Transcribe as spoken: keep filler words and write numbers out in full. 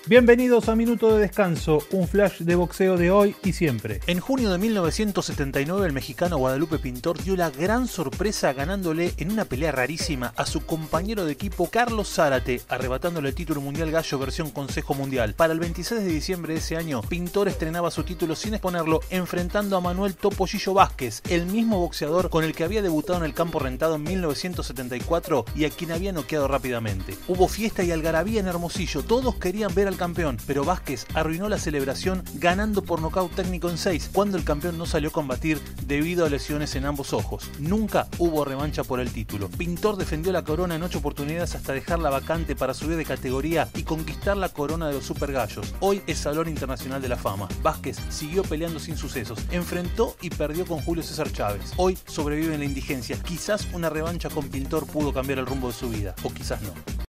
Bienvenidos a Minuto de Descanso, un flash de boxeo de hoy y siempre. En junio de mil novecientos setenta y nueve el mexicano Guadalupe Pintor dio la gran sorpresa ganándole en una pelea rarísima a su compañero de equipo Carlos Zárate, arrebatándole el título mundial gallo versión Consejo Mundial. Para el veintiséis de diciembre de ese año, Pintor estrenaba su título sin exponerlo, enfrentando a Manuel Topollillo Vázquez, el mismo boxeador con el que había debutado en el campo rentado en mil novecientos setenta y cuatro y a quien había noqueado rápidamente. Hubo fiesta y algarabía en Hermosillo, todos querían ver al campeón, pero Vázquez arruinó la celebración ganando por nocaut técnico en seis, cuando el campeón no salió a combatir debido a lesiones en ambos ojos. Nunca hubo revancha por el título. Pintor defendió la corona en ocho oportunidades hasta dejarla vacante para subir de categoría y conquistar la corona de los Super Gallos. Hoy es Salón Internacional de la Fama. Vázquez siguió peleando sin sucesos, enfrentó y perdió con Julio César Chávez. Hoy sobrevive en la indigencia. Quizás una revancha con Pintor pudo cambiar el rumbo de su vida, o quizás no.